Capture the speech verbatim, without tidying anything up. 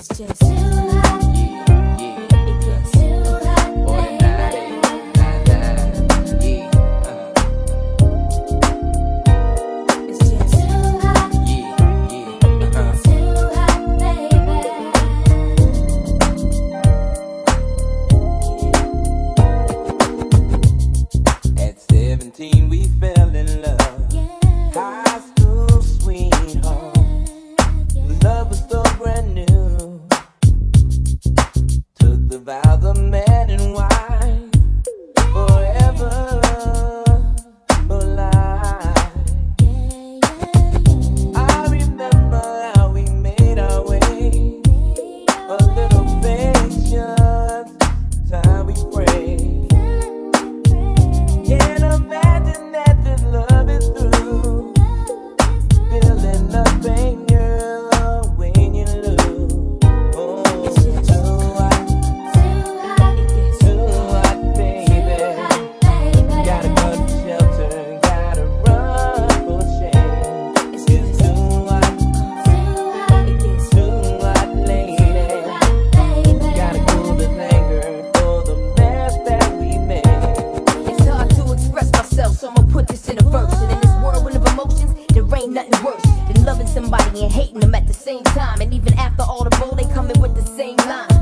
It's just too hot. Yeah, yeah. It gets too hot, baby. Nah, nah, yeah. Uh-huh. It's just too hot. Yeah, yeah. Uh-huh. It gets too hot, baby. At seventeen we fell in love. Yeah. High school sweetheart. Yeah. Love was so brand new. Took the vows of man and wife, forever for life. I remember how we made our way. A little patience, time we pray. Can't imagine that this love is through. Feeling the pain, girl, when you lose. Oh, it's too hot, too hot, baby. Gotta go to shelter, gotta run for shade. It's too hot, too hot, lady. Gotta cool this anger for the mess that we made. It's hard to express myself, so I'ma put this in a verse. And in this whirlwind of emotions, there ain't nothing worse than loving somebody and hating them at the same time. And even after all the bull, they coming with the same line.